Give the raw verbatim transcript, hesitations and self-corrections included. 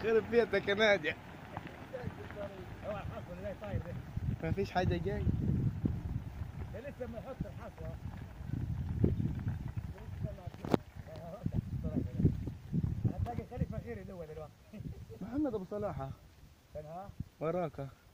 خرب بيتك يا نادي. اوعى الحصوه اللي جاي طاير ده. ما فيش حاجة جاي. ده لسه ما يحط الحصوه. هتلاقي خليفه غيري دول دلوقتي. محمد ابو صلاحة كان ها وراك.